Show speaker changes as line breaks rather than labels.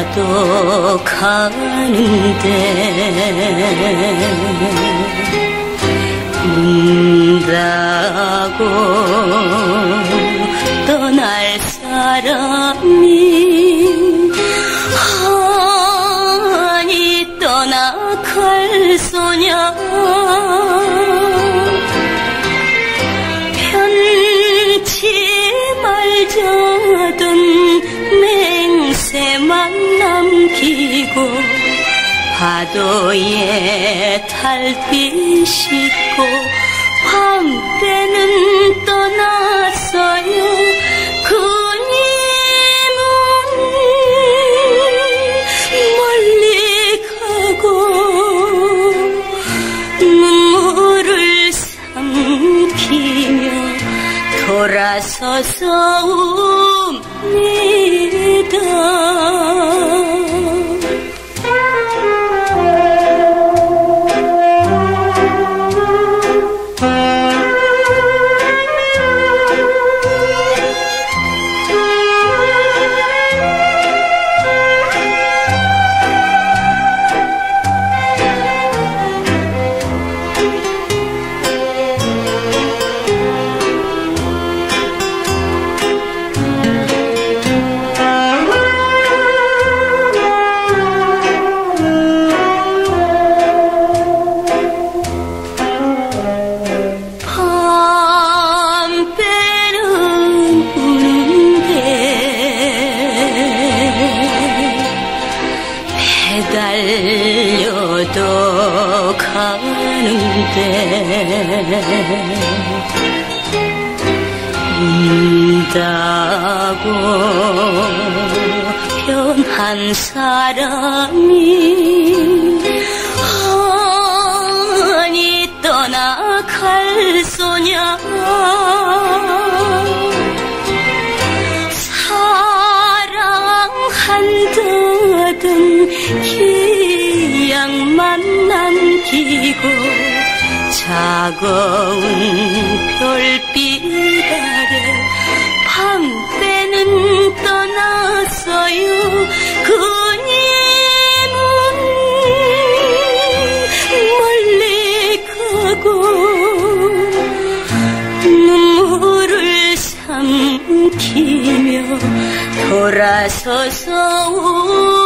또 가는데 문 닫고 떠날 사람이 아니 떠나갈 소냐 편지 말자던 맹세만 남기고 파도에 달빛 싣고 밤때는 떠났어요. 그님은 멀리 가고 눈물을 삼키며 돌아서서 웁니다. 달려도 가는데 문 닫고 변한 사람이 아니 떠나갈 소냐 사랑한다던 기약만 남기고 차가운 별빛 아래 밤때는 떠났어요. 그님은 멀리 가고 눈물을 삼키며 돌아서서